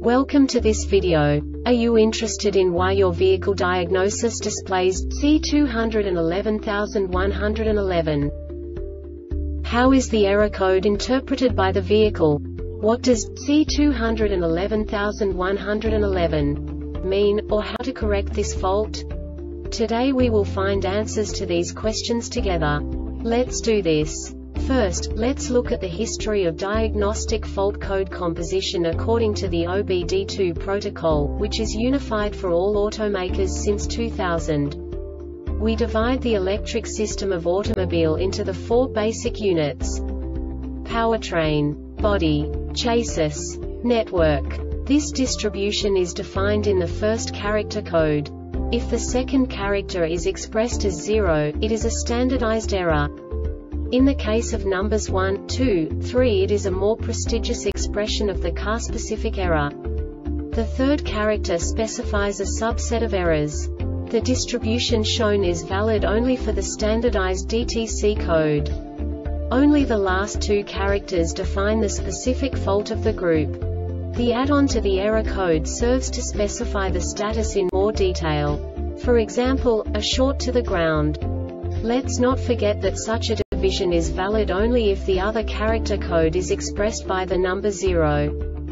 Welcome to this video. Are you interested in why your vehicle diagnosis displays C211111? How is the error code interpreted by the vehicle? What does C211111 mean, or how to correct this fault? Today we will find answers to these questions together. Let's do this. First, let's look at the history of diagnostic fault code composition according to the OBD2 protocol, which is unified for all automakers since 2000. We divide the electric system of automobile into the four basic units: powertrain, body, chassis, network. This distribution is defined in the first character code. If the second character is expressed as 0, it is a standardized error. In the case of numbers 1, 2, 3, it is a more prestigious expression of the car-specific error. The third character specifies a subset of errors. The distribution shown is valid only for the standardized DTC code. Only the last two characters define the specific fault of the group. The add-on to the error code serves to specify the status in more detail. For example, a short to the ground. Let's not forget that such a division is valid only if the other character code is expressed by the number 0.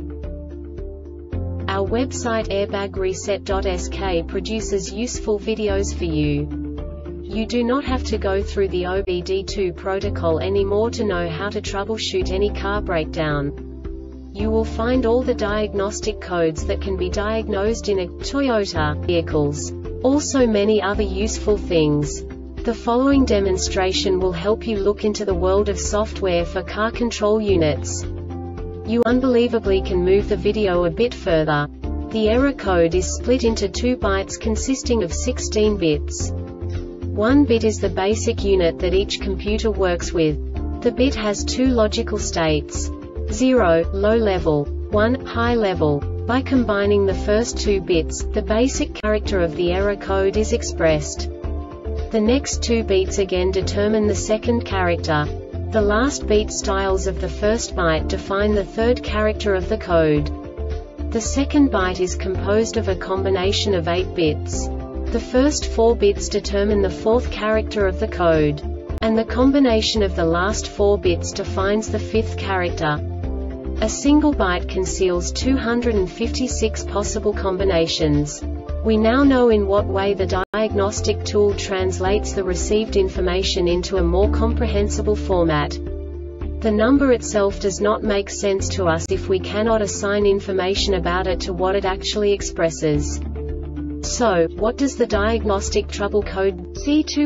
Our website airbagreset.sk produces useful videos for you. You do not have to go through the OBD2 protocol anymore to know how to troubleshoot any car breakdown. You will find all the diagnostic codes that can be diagnosed in a Toyota vehicles. Also many other useful things. The following demonstration will help you look into the world of software for car control units. You unbelievably can move the video a bit further. The error code is split into 2 bytes consisting of 16 bits. 1 bit is the basic unit that each computer works with. The bit has 2 logical states: 0, low level, 1, high level. By combining the first 2 bits, the basic character of the error code is expressed. The next 2 beats again determine the second character. The last beat styles of the first byte define the third character of the code. The second byte is composed of a combination of 8 bits. The first 4 bits determine the fourth character of the code. And the combination of the last 4 bits defines the fifth character. A single byte conceals 256 possible combinations. We now know in what way the diagnostic tool translates the received information into a more comprehensible format. The number itself does not make sense to us if we cannot assign information about it to what it actually expresses. So, what does the diagnostic trouble code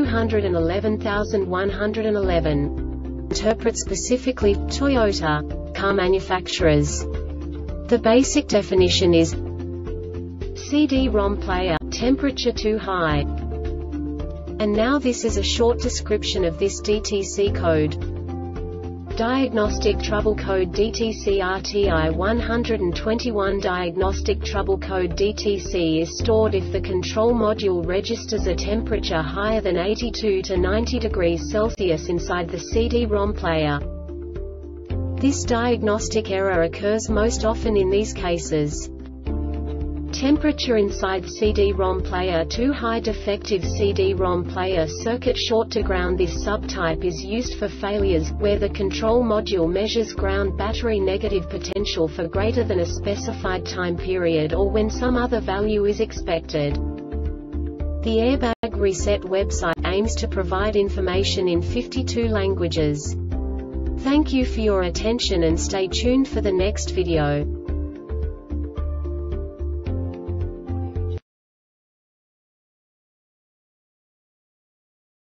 C211111 interpret specifically for Toyota car manufacturers? The basic definition is CD-ROM player, temperature too high. And now this is a short description of this DTC code. Diagnostic trouble code DTC RTI 121. Diagnostic trouble code DTC is stored if the control module registers a temperature higher than 82 to 90 degrees Celsius inside the CD-ROM player. This diagnostic error occurs most often in these cases: temperature inside CD-ROM player too high, defective CD-ROM player circuit, short to ground. This subtype is used for failures where the control module measures ground battery negative potential for greater than a specified time period, or when some other value is expected. The Airbag Reset website aims to provide information in 52 languages. Thank you for your attention and stay tuned for the next video.